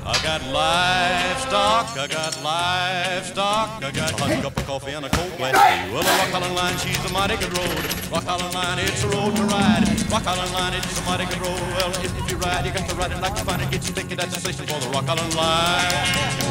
I got livestock, I got livestock, I got a hot cup of coffee and a cold glass tea. Well, the Rock Island Line, she's a mighty good road. Rock Island Line, it's a road to ride. Rock Island Line, it's a mighty good road. Well, if you ride, you got to ride it like you find it. Get you thinking that's the station for the Rock Island Line.